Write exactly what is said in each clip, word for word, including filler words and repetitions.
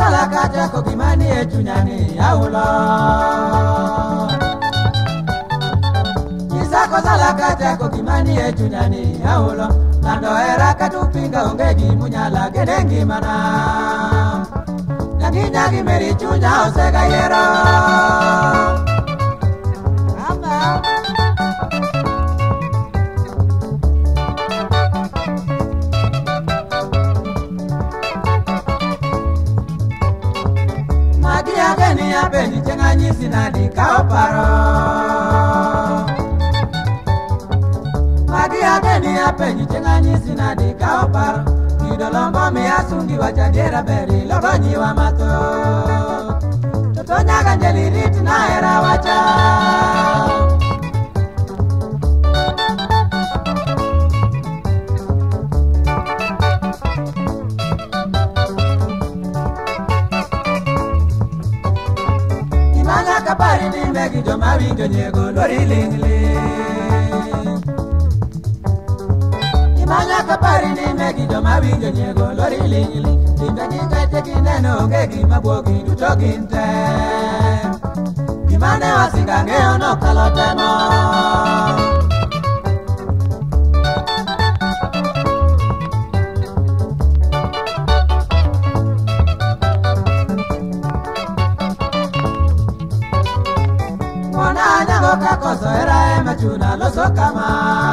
sala kata ko gimani e chunyani aulo. Isako sala kata ko gimani e chunyani aulo. Nando era katupinga ongegi munyala gedengi mana. Nyagi nyagi meri chunya osega yero. Ama. Ageni ya beni chenganyi sinadi kaoparo. Magi ageni ya beni chenganyi sinadi kaoparo. Kidolombo me asungi wajadera beri logonyi wa mato. Totonya ganjeli riti na era wacha. Kapari ni megi jo mawinjo nyego lori lingli. Imanya kapari ni megi jo mawinjo nyego lori lingli. Timbe kikete kineno ngegi mabuogi duto ginte. Imane wasinga ngeo no kaloteno. Kakoso era ema chuna loso kama.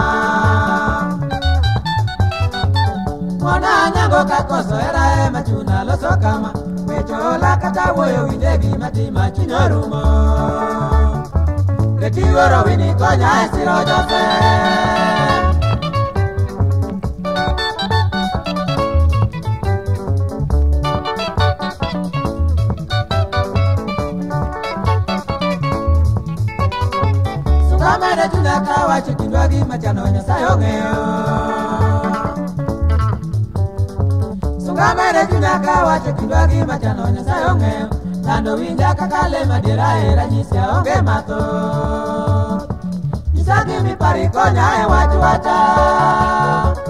Mwana nyango kakoso era ema chuna loso kama. Wechola kata woyo windebi matima chinyorumo. Reti woro wini konya esiro jose. Kamera juna kawa chikindwagi machano nyasayo ngeo. Sungamere juna kawa chikindwagi machano nyasayo ngeo. Nando winja kakale madira era nyisya onge mato. Nyisagi mi parikonya e wachu wacha.